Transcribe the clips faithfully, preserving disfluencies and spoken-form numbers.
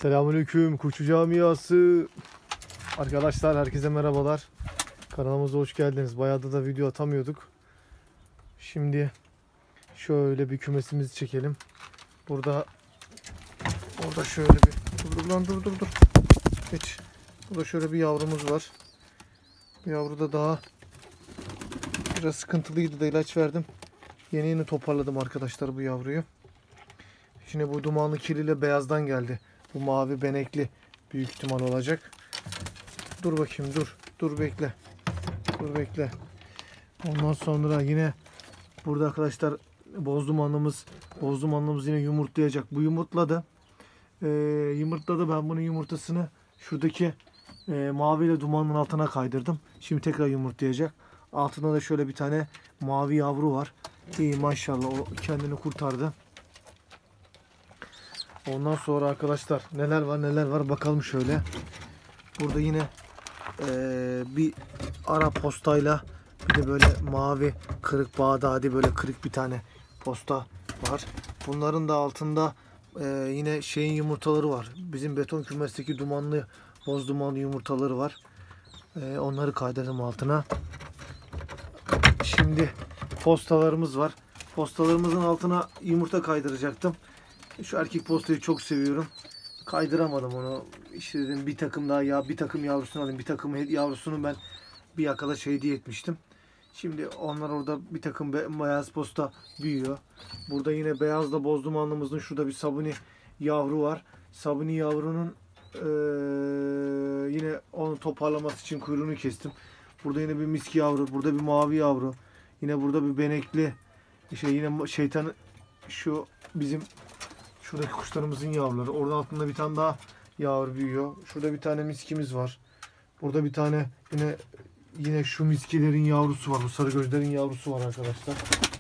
Selamünaleyküm Kuşçu Camiası. Arkadaşlar herkese merhabalar. Kanalımıza hoş geldiniz. Bayağıdır da video atamıyorduk. Şimdi şöyle bir kümesimizi çekelim. Burada orada şöyle bir dur dur lan dur dur dur. Geç. Burada şöyle bir yavrumuz var. Bu yavru da daha biraz sıkıntılıydı da ilaç verdim. Yeni yeni toparladım arkadaşlar bu yavruyu. Şimdi bu dumanlı kirliyle beyazdan geldi. Bu mavi benekli büyük ihtimal olacak. Dur bakayım dur. Dur bekle. Dur bekle. Ondan sonra yine burada arkadaşlar boz dumanlımız boz dumanlımız yine yumurtlayacak. Bu yumurtladı. Ee, yumurtladı. Ben bunun yumurtasını şuradaki e, maviyle dumanın altına kaydırdım. Şimdi tekrar yumurtlayacak. Altında da şöyle bir tane mavi yavru var. İyi maşallah o kendini kurtardı. Ondan sonra arkadaşlar neler var neler var bakalım şöyle. Burada yine e, bir ara postayla bir de böyle mavi kırık Bağdadi böyle kırık bir tane posta var. Bunların da altında e, yine şeyin yumurtaları var. Bizim beton kümesteki dumanlı boz dumanlı yumurtaları var. E, onları kaydırdım altına. Şimdi postalarımız var. Postalarımızın altına yumurta kaydıracaktım. Şu erkek postayı çok seviyorum. Kaydıramadım onu. İşte dedim bir takım daha ya bir takım yavrusunu alayım. Bir takım yavrusunu ben bir arkadaş hediye etmiştim. Şimdi onlar orada bir takım beyaz posta büyüyor. Burada yine beyazla boz dumanlımızın şurada bir sabuni yavru var. Sabuni yavrunun ee, yine onu toparlaması için kuyruğunu kestim. Burada yine bir miski yavru. Burada bir mavi yavru. Yine burada bir benekli. Şey yine şeytan şu bizim şuradaki kuşlarımızın yavruları. Orada altında bir tane daha yavru büyüyor. Şurada bir tane miskimiz var. Burada bir tane yine yine şu miskilerin yavrusu var. Bu sarı gözlerin yavrusu var arkadaşlar.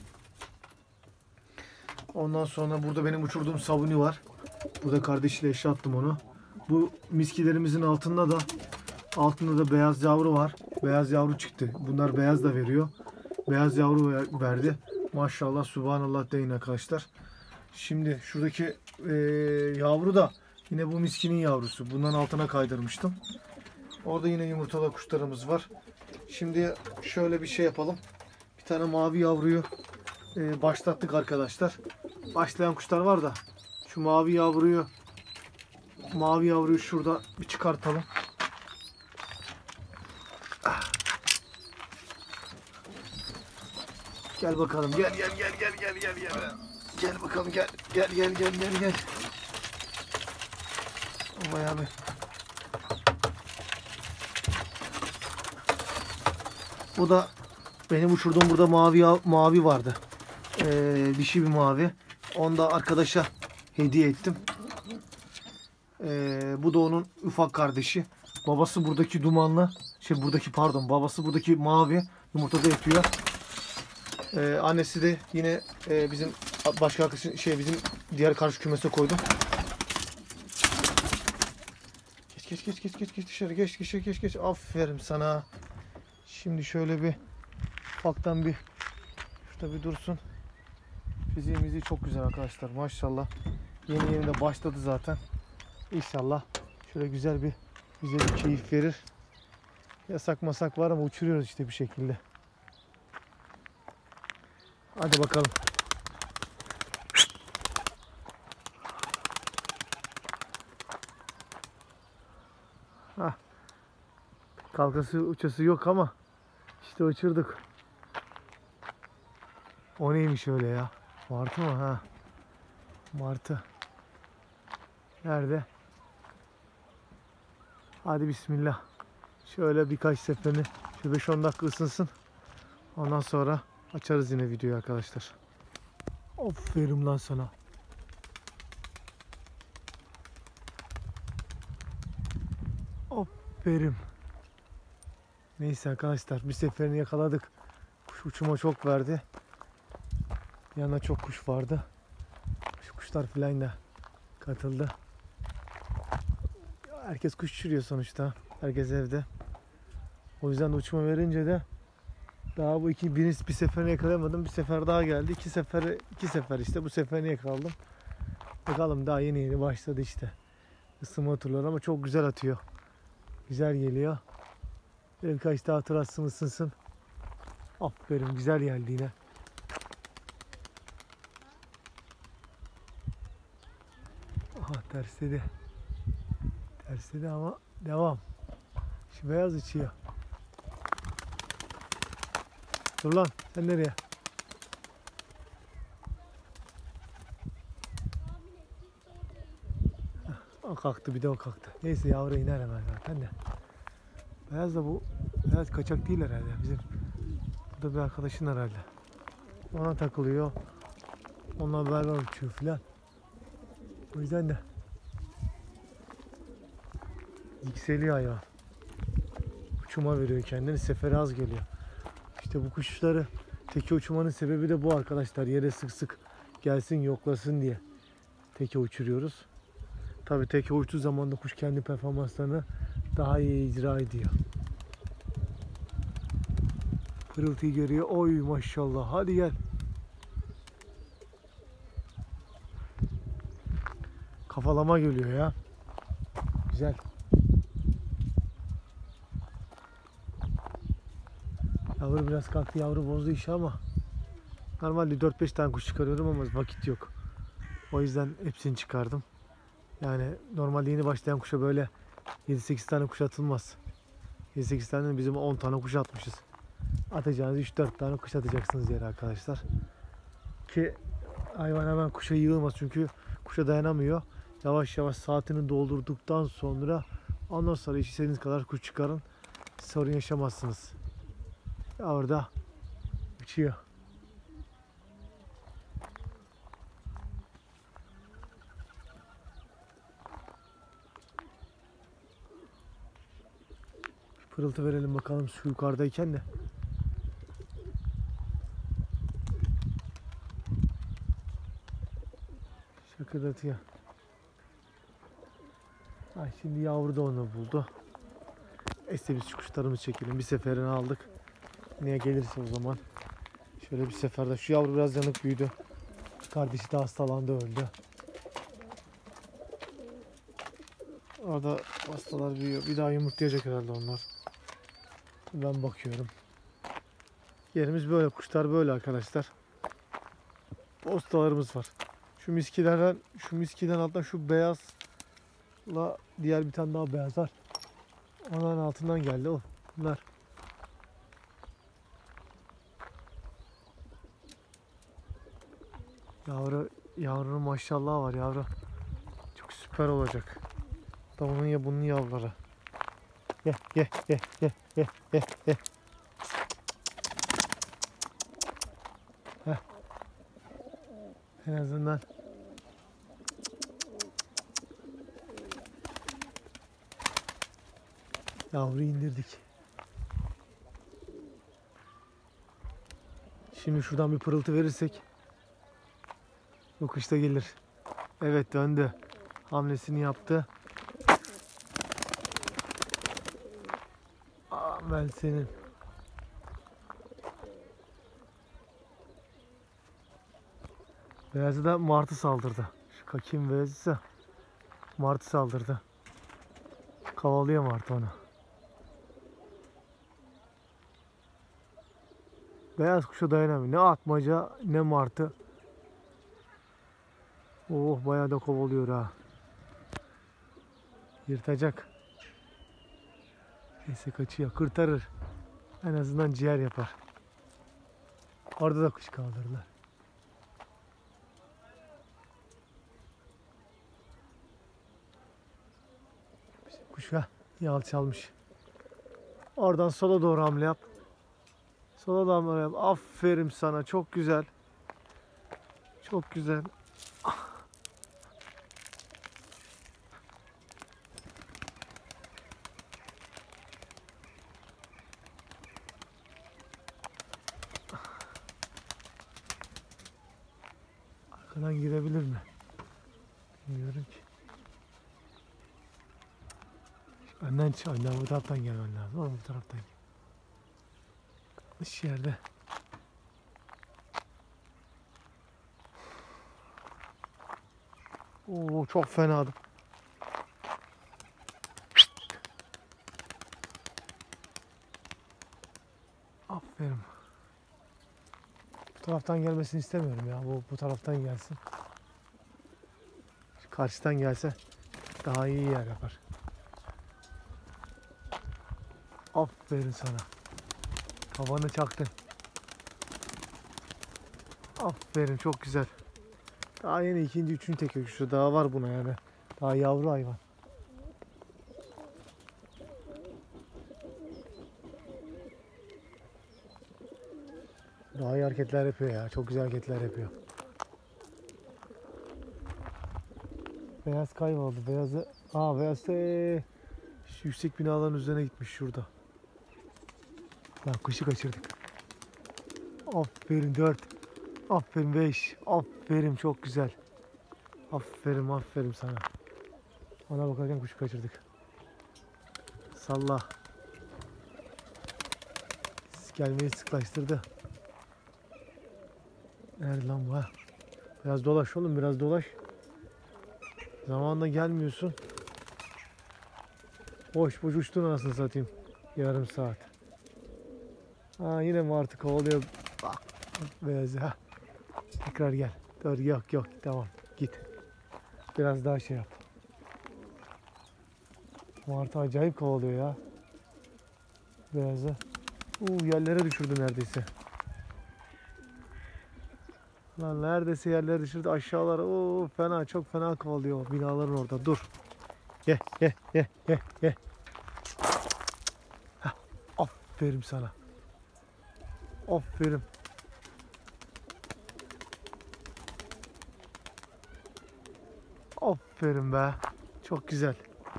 Ondan sonra burada benim uçurduğum sabuni var. Burada kardeşiyle eşe attım onu. Bu miskilerimizin altında da altında da beyaz yavru var. Beyaz yavru çıktı. Bunlar beyaz da veriyor. Beyaz yavru verdi. Maşallah subhanallah deyin arkadaşlar. Şimdi şuradaki e, yavru da yine bu miskinin yavrusu. Bundan altına kaydırmıştım. Orada yine yumurtalı kuşlarımız var. Şimdi şöyle bir şey yapalım. Bir tane mavi yavruyu e, başlattık arkadaşlar. Başlayan kuşlar var da şu mavi yavruyu mavi yavruyu şurada bir çıkartalım. Gel bakalım. Gel gel gel gel gel gel gel. Gel bakalım gel. Gel gel gel gel gel. Vay abi. Bu da benim uçurduğum burada mavi mavi vardı. Ee, dişi bir mavi. Onu da arkadaşa hediye ettim. Ee, bu da onun ufak kardeşi. Babası buradaki dumanlı. Şey buradaki pardon. Babası buradaki mavi. Yumurtada yapıyor. Ee, annesi de yine e, bizim başka arkadaşın şey bizim diğer karşı kümese koydum. Geç geç geç geç geç geç dışarı geç geç geç geç. Aferin sana. Şimdi şöyle bir ufaktan bir şurada bir dursun. Fiziğimizi çok güzel arkadaşlar maşallah. Yeni yeni de başladı zaten. İnşallah şöyle güzel bir güzel bir keyif verir. Yasak masak var ama uçuruyoruz işte bir şekilde. Hadi bakalım. Hah. Kalkası uçası yok ama işte uçurduk. O neymiş öyle ya? Martı mı? Ha. Martı. Nerede? Hadi bismillah. Şöyle birkaç seferini şu beş on dakika ısınsın. Ondan sonra açarız yine videoyu arkadaşlar. Aferin lan sana. Aferin. Neyse arkadaşlar bir seferini yakaladık. Kuş uçuma çok verdi. Yanına çok kuş vardı. Şu kuşlar filan da katıldı. Herkes kuş uçuruyor sonuçta. Herkes evde. O yüzden de uçuma verince de daha bu iki bir, bir seferini yakalayamadım. Bir sefer daha geldi. İki sefer iki sefer işte bu seferini yakaladım. Bakalım daha yeni yeni başladı işte. ısınma turları ama çok güzel atıyor. Güzel geliyor. Birkaç daha tur atsın, ısınsın. Aferin, güzel geldi yine. Aha tersledi. Tersledi ama devam. Şu beyaz uçuyor. Dur lan, sen nereye? O kalktı, bir de o kalktı. Neyse yavru iner hemen zaten de. Beyaz da bu, beyaz kaçak değil herhalde bizim. Bu da bir arkadaşın herhalde. Ona takılıyor. Onunla beraber uçuyor filan. O yüzden de yükseliyor hayvan. Uçuma veriyor kendini, seferi az geliyor. İşte bu kuşları teke uçurmanın sebebi de bu arkadaşlar. Yere sık sık gelsin, yoklasın diye teke uçuruyoruz. Tabi teke uçtuğu zaman da kuş kendi performanslarını daha iyi icra ediyor. Pırıltıyı görüyor. Oy maşallah. Hadi gel. Kafalama geliyor ya. Güzel. Yavru biraz kalktı. Yavru bozdu işi ama normalde dört beş tane kuş çıkarıyorum ama vakit yok. O yüzden hepsini çıkardım. Yani normalde yeni başlayan kuşa böyle yedi sekiz tane kuş atılmaz. yedi sekiz tane, bizim on tane kuş atmışız. Atacağınız üç dört tane kuş atacaksınız yere arkadaşlar. Ki hayvan hemen kuşa yığılmaz, çünkü kuşa dayanamıyor. Yavaş yavaş saatini doldurduktan sonra ondan sonra istediğiniz kadar kuş çıkarın. Sorun yaşamazsınız. Ya orada uçuyor. Pırıltı verelim bakalım şu yukarıdayken de. Şakırdatıyor. Ay şimdi yavru da onu buldu. Neyse biz şu kuşlarımızı çekelim. Bir seferini aldık. Niye gelirse o zaman. Şöyle bir seferde. Şu yavru biraz yanık büyüdü. Kardeşi de hastalandı, öldü. Orada hastalar büyüyor. Bir daha yumurtlayacak herhalde onlar. Ben bakıyorum. Yerimiz böyle. Kuşlar böyle arkadaşlar. Postalarımız var. Şu miskilerden, şu miskiden alttan şu beyazla diğer bir tane daha beyaz var. Onların altından geldi o. Bunlar. Yavru, yavrunun maşallah var yavru. Çok süper olacak. Da onun ya bunun yavruları. Ye ye ye ye ye ye ye. Heh. En azından yavru indirdik. Şimdi şuradan bir pırıltı verirsek bu kuş da gelir. Evet, döndü. Hamlesini yaptı. Aa, ben senin. Beyazı da martı saldırdı. Şu kakim beyazıysa martı saldırdı. Kavalıyor martı onu. Beyaz kuşa dayanamıyor. Ne atmaca ne martı. Oh, bayağı da kovalıyor ha. Yırtacak. Neyse kaçıyor. Kurtarır. En azından ciğer yapar. Orada da kuş kaldırdılar. Kuş ha, iyi alçalmış. Oradan sola doğru hamle yap. Sola doğru hamle yap. Aferin sana. Çok güzel. Çok güzel. Arkadan girebilir mi? Bilmiyorum ki. Önden çık. Önden bu taraftan gelmen lazım. Ama bu taraftan gel. Yanlış yerde. Oo, çok fenadı. Bu taraftan gelmesini istemiyorum ya. Bu, bu taraftan gelsin. Şu karşıdan gelse daha iyi yer yapar. Aferin sana. Havanı çaktın. Aferin, çok güzel. Daha yeni ikinci, üçüncü tek öküzü daha var buna yani. Daha yavru hayvan. Daha iyi hareketler yapıyor ya. Çok güzel hareketler yapıyor. Beyaz kayboldu. Beyazı... Aa, beyaz de şu yüksek binaların üzerine gitmiş şurada. Lan kuşu kaçırdık. Aferin dört. Aferin beş. Aferin, çok güzel. Aferin aferin sana. Ona bakarken kuşu kaçırdık. Salla. Gelmeyi sıklaştırdı. Nerede lan bu ha? Biraz dolaş oğlum, biraz dolaş. Zamanında gelmiyorsun. Boş boş uçtun anasını satayım. Yarım saat. Ha, yine martı kovalıyor. Bak. Beyaz ha. Tekrar gel. Dur, yok yok, tamam git. Biraz daha şey yap. Martı acayip kovalıyor ya. Beyazı. Uuu, yerlere düşürdü neredeyse. Lan neredeyse yerlere düşürdü, aşağılara. Oo, fena, çok fena kovalıyor binaların orada. Dur. Ye ye ye ye ye. Heh, aferin sana. Aferin. Aferin be. Çok güzel.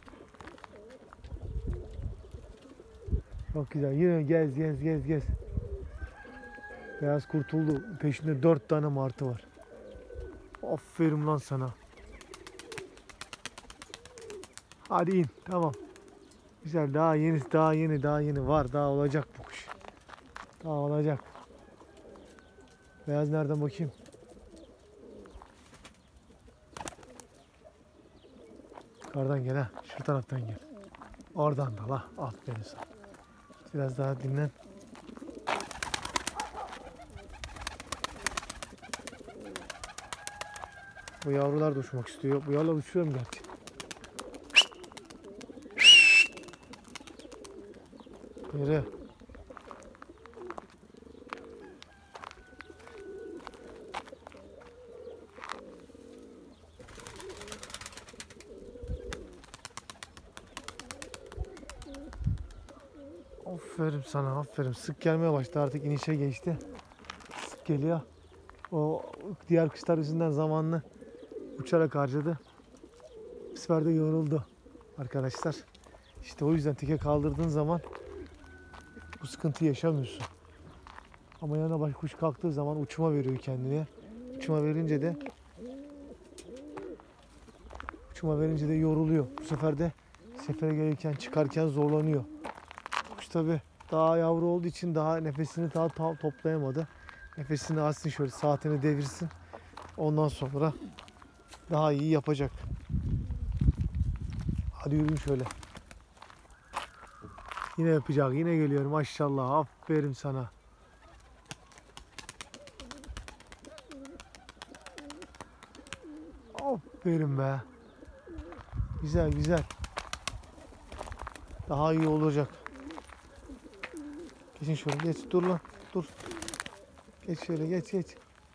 Çok güzel. Yine gez gez gez gez. Beyaz kurtuldu. Peşinde dört tane martı var. Aferin lan sana. Hadi in. Tamam. Güzel. Daha yeni, daha yeni, daha yeni var. Daha olacak bu kuş. Daha olacak. Beyaz nereden bakayım? Yukarıdan gel ha. Şu taraftan gel. Oradan da la. Aferin sana. Biraz daha dinlen. Bu yavrular da uçmak istiyor. Bu yavrular uçuyor mu gerçi? Yürü. Aferin sana, aferin. Sık gelmeye başladı, artık inişe geçti. Sık geliyor. O diğer kuşlar yüzünden zamanını uçarak harcadı. Bu sefer de yoruldu arkadaşlar. İşte o yüzden teke kaldırdığın zaman bu sıkıntıyı yaşamıyorsun. Ama yanına başka kuş kalktığı zaman uçma veriyor kendine. Uçma verince de uçma verince de yoruluyor. Bu sefer de sefere gelirken, çıkarken zorlanıyor. Kuş tabi daha yavru olduğu için daha nefesini daha tam toplayamadı. Nefesini alsın, şöyle saatini devirsin. Ondan sonra daha iyi yapacak. Hadi yürüyün şöyle. Yine yapacak. Yine geliyorum. Maşallah. Aferin sana. Aferin be. Güzel güzel. Daha iyi olacak. Geçin şöyle. Geç. Dur lan. Dur. Geç şöyle. Geç geç.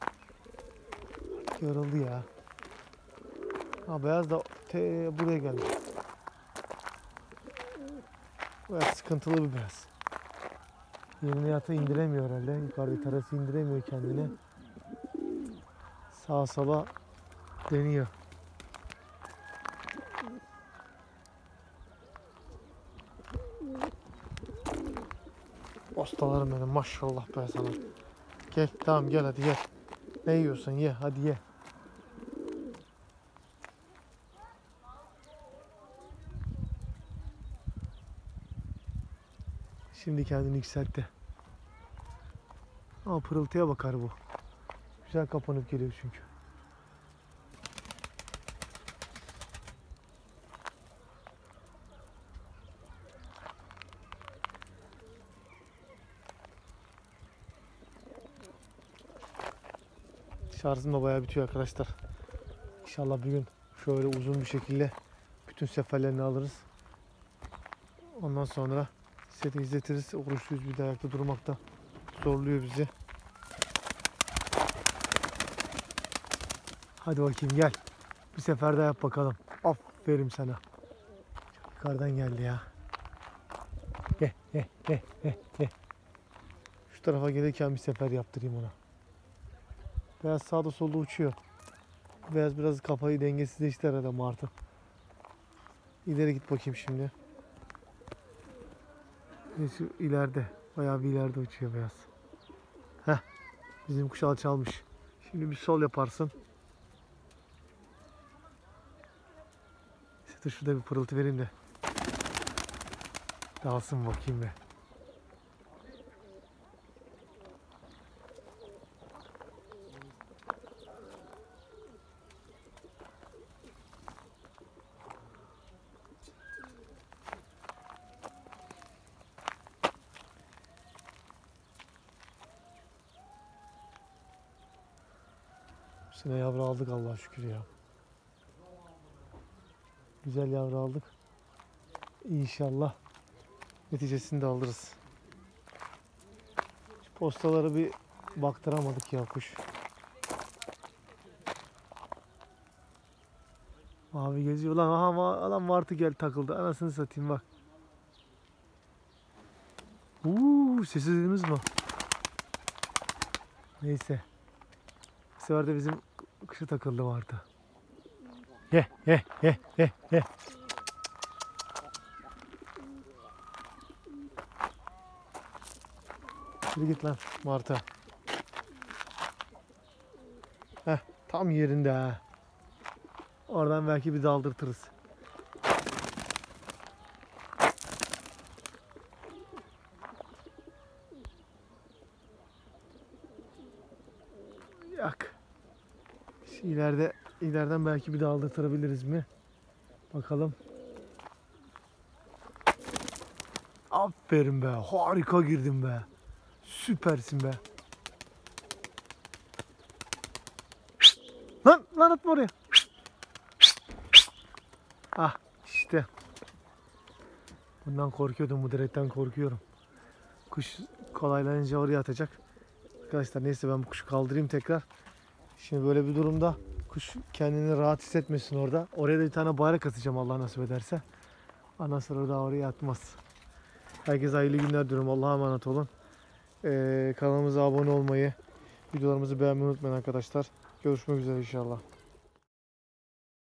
Yoruldu ya. Ha, beyaz da te buraya geldi. Beyaz sıkıntılı bir beyaz. Yerine yatağı indiremiyor herhalde. Yukarıda terası indiremiyor kendini. Sağa sola deniyor. Ostalarım benim, maşallah be sana. Gel, tamam gel, hadi gel. Ne yiyorsan ye, hadi ye. Şimdi kendini yükseltti. Ama pırıltıya bakar bu. Güzel kapanıp geliyor çünkü. Şarjım da bayağı bitiyor arkadaşlar. İnşallah bir gün şöyle uzun bir şekilde bütün seferlerini alırız. Ondan sonra size de izletiriz. Oruçluyuz, bir de ayakta durmakta zorluyor bizi. Hadi bakayım gel. Bir sefer daha yap bakalım. Aferin sana. Çok yukarıdan geldi ya. Gel gel gel gel gel. Şu tarafa gelirken bir sefer yaptırayım ona. Beyaz sağda solda uçuyor. Beyaz biraz kafayı dengesizleşti herhalde martı. İleri git bakayım şimdi. Şu ileride. Bayağı bir ileride uçuyor beyaz. Heh. Bizim kuş alçalmış. Şimdi bir sol yaparsın. İşte şurada bir pırıltı vereyim de. Dalsın bakayım be. Bu sene yavru aldık Allah'a şükür ya. Güzel yavru aldık. İnşallah neticesini de alırız. Şu postaları bir baktıramadık ya kuş. Mavi geziyor lan. Aha adam martı gel takıldı. Anasını satayım bak. Uuu, sesi duydunuz mu? Neyse. Bu sefer de bizim kuşu takıldı martı. Ye ye ye ye ye. Yürü git lan martı. Heh, tam yerinde ha. Oradan belki bir daldırtırız. Yak. Şu ileride ileriden belki bir daldırtırabiliriz mi? Bakalım. Aferin be. Harika girdin be. Süpersin be. Şşt. Lan lan atma oraya. Şşt. Şşt. Şşt. Ah işte. Bundan korkuyordum, bu direkten korkuyorum. Kuş kolaylanınca oraya atacak. Arkadaşlar neyse ben bu kuşu kaldırayım tekrar. Şimdi böyle bir durumda kuş kendini rahat hissetmesin orada. Oraya da bir tane bayrak atacağım Allah nasip ederse. Ondan sonra da oraya atmaz. Herkese hayırlı günler diliyorum. Allah'a emanet olun. Ee, kanalımıza abone olmayı, videolarımızı beğenmeyi unutmayın arkadaşlar. Görüşmek üzere inşallah.